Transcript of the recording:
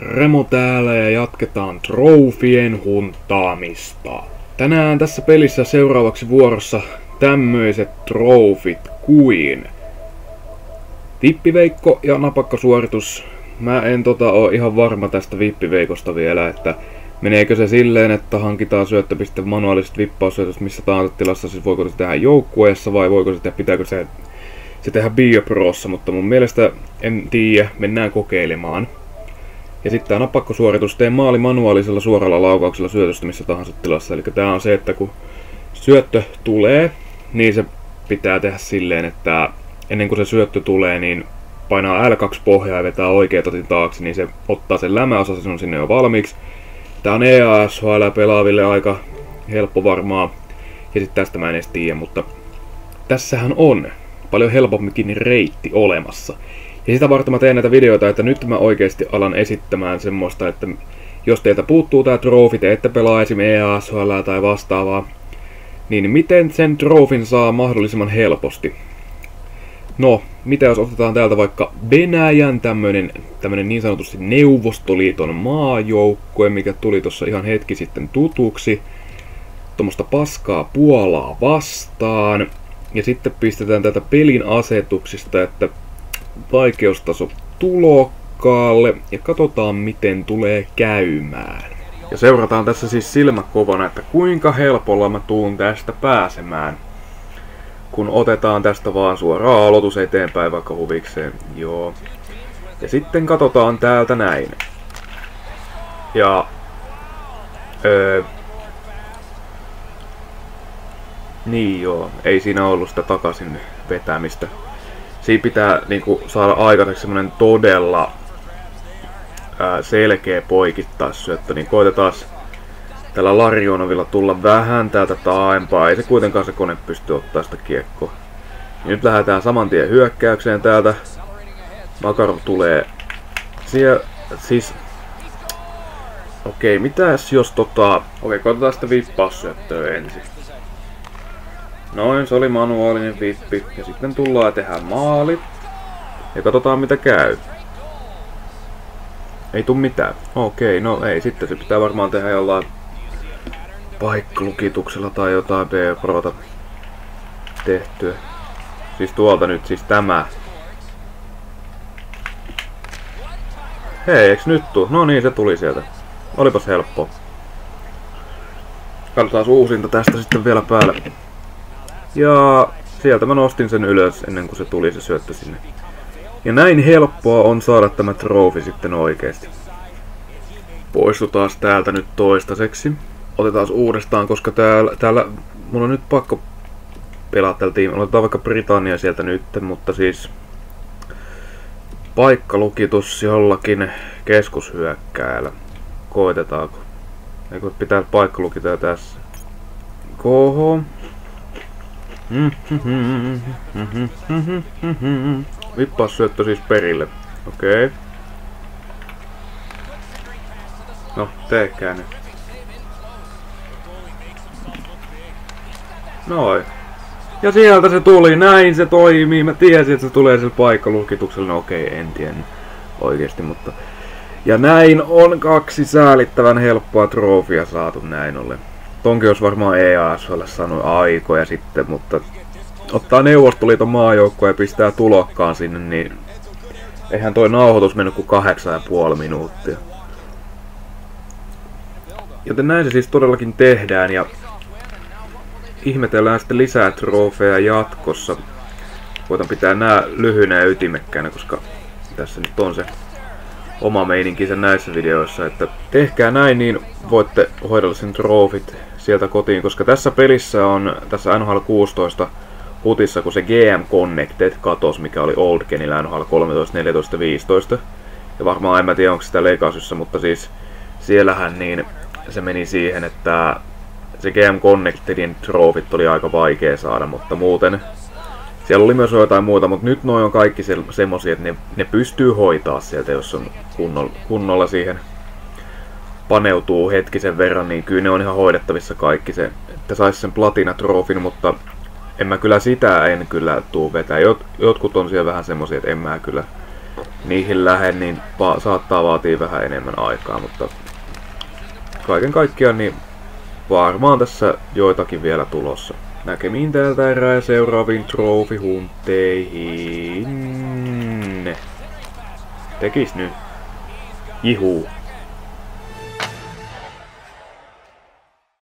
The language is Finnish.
Remo täällä ja jatketaan trofien huntaamista. Tänään tässä pelissä seuraavaksi vuorossa tämmöiset trofit kuin vippiveikko ja napakkasuoritus. Mä en oo ihan varma tästä vippiveikosta vielä, että meneekö se silleen, että hankitaan syöttöpiste manuaalisesta vippaussyötöstä missä tahansa tilassa, siis voiko se tehdä joukkueessa vai voiko se tehdä, pitääkö se tehdä Bioprossa, mutta mun mielestä en tiedä, mennään kokeilemaan. Ja sitten tää napakkasuoritus, tee maali manuaalisella suoralla laukauksella syötöstä missä tahansa tilassa. Eli tää on se, että kun syöttö tulee, niin se pitää tehdä silleen, että ennen kuin se syöttö tulee, niin painaa L2 pohjaa ja vetää oikea totin taakse, niin se ottaa sen lämäosa, se on sinne jo valmiiksi. Tää on EASHL pelaaville aika helppo varmaan. Ja sitten tästä mä en edes tiedä, mutta tässähän on paljon helpommikin reitti olemassa. Ja sitä varten mä teen näitä videoita, että nyt mä oikeesti alan esittämään semmoista, että jos teiltä puuttuu tää trofi, te ette pelaa esim. EASHL tai vastaavaa, niin miten sen trofin saa mahdollisimman helposti? No, mitä jos otetaan täältä vaikka Venäjän tämmönen niin sanotusti Neuvostoliiton maajoukkue, mikä tuli tossa ihan hetki sitten tutuksi. Tuommoista paskaa Puolaa vastaan. Ja sitten pistetään tätä pelin asetuksista, että vaikeustaso tulokkaalle ja katsotaan miten tulee käymään. Ja seurataan tässä siis silmäkovana, että kuinka helpolla mä tuun tästä pääsemään. Kun otetaan tästä vaan suoraan aloitus eteenpäin vaikka huvikseen. Joo. Ja sitten katsotaan täältä näin. Ja niin joo, ei siinä ollut sitä takaisin vetämistä. Siinä pitää niinku saada aikaiseksi semmonen todella selkeä poikittaisyöttö, niin koitetaan tällä Larionovilla tulla vähän täältä taaempaa. Ei se kuitenkaan se kone pysty ottaa sitä kiekkoa. Nyt lähdetään saman tien hyökkäykseen täältä. Makarov tulee siellä, siis okei, mitäs jos okei, koitetaan sitä vippaussyöttöä ensin. Noin, se oli manuaalinen vippi. Ja sitten tullaan ja tehdään maali. Ja katsotaan mitä käy. Ei tuu mitään. Okei, no ei. Sitten se pitää varmaan tehdä jollain paikkalukituksella tai jotain B-prota tehtyä. Siis tuolta nyt, siis tämä. Hei, eiks nyt tuu? No niin, se tuli sieltä. Olipas helppoa. Katsotaan uusinta tästä sitten vielä päälle. Ja sieltä mä nostin sen ylös ennen kuin se tuli se syöttö sinne. Ja näin helppoa on saada tämä trofi sitten oikeesti. Poistutaan täältä nyt toistaiseksi. Otetaan uudestaan, koska täällä mun on nyt pakko pelata tällä tiimillä. Otetaan vaikka Britannia sieltä nyt, mutta siis paikkalukitus jollakin keskushyökkääjällä. Koitetaanko? Eikö pitää paikkalukita tässä? KH. Vippaussyöttö siis perille. Okei. No, tehkää nyt. Noin. Ja sieltä se tuli, näin se toimii. Mä tiesin, että se tulee sillä paikkalukituksella. No okei, en tiennyt oikeesti, mutta ja näin on 2 säälittävän helppoa trofia saatu näin ollen. Tonkin olisi varmaan EASHL sanoi aikoja sitten, mutta ottaa Neuvostoliiton maajoukkoa ja pistää tulokkaan sinne, niin eihän toi nauhoitus mennyt kuin 8,5 minuuttia. Joten näin se siis todellakin tehdään ja ihmetellään sitten lisää trofeja jatkossa. Voitan pitää nää lyhyinä ja ytimekkäänä, koska tässä nyt on se oma meininkinsä näissä videoissa, että tehkää näin, niin voitte hoidella sen trofit sieltä kotiin, koska tässä pelissä on, tässä NHL 16 hutissa, kun se GM Connected katos, mikä oli Old Genillä NHL 13, 14, 15, ja varmaan en mä tiedä onko sitä Legacyssä, mutta siis siellähän niin se meni siihen, että se GM Connectedin trofit oli aika vaikea saada, mutta muuten siellä oli myös jotain muuta, mutta nyt noin on kaikki semmosia, että ne pystyy hoitaa sieltä, jos on kunnolla siihen paneutuu hetkisen verran, niin kyllä ne on ihan hoidettavissa kaikki se, että sais sen platinatrofin, mutta en mä kyllä sitä tuu vetää. Jotkut on siellä vähän semmosia, että en mä kyllä niihin lähden, niin saattaa vaatia vähän enemmän aikaa, mutta kaiken kaikkiaan niin varmaan tässä joitakin vielä tulossa. Näkemiin täältä erää seuraaviin trofihuntteihin. Tekis nyt. Jihuu.